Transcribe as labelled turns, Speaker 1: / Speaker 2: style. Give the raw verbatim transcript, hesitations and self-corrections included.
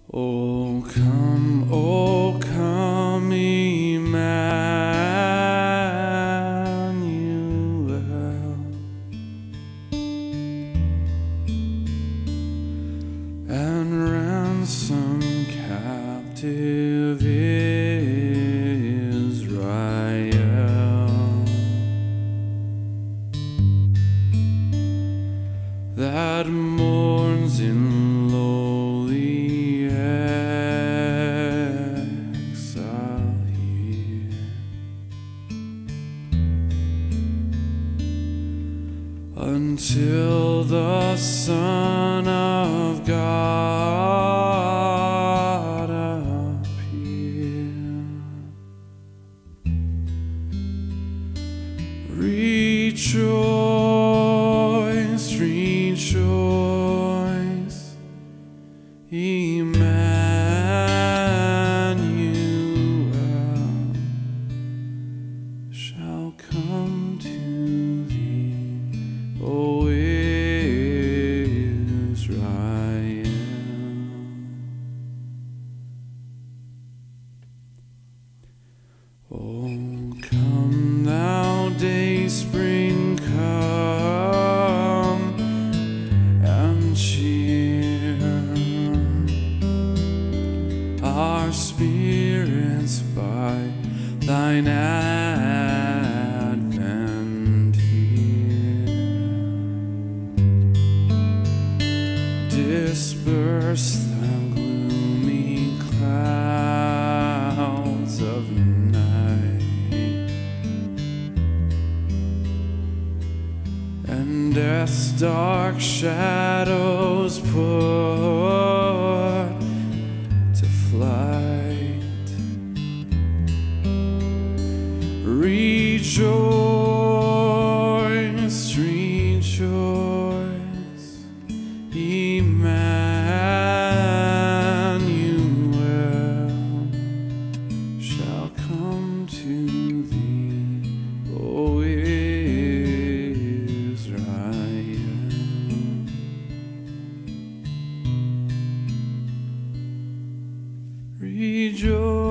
Speaker 1: Oh, come, oh, come, Emmanuel, and ransom captive Israel, that mourns in lowly exile here, until the Son of God appear. Rejoice, rejoice, Emmanuel shall come to thee, O Israel. Oh, come thou day spring, come and cheer our spirits by thine advent here. Disperse the gloomy clouds of night, and death's dark shadows put to flight. Rejoice, rejoice, Emmanuel shall come to thee, O Israel. Rejoice.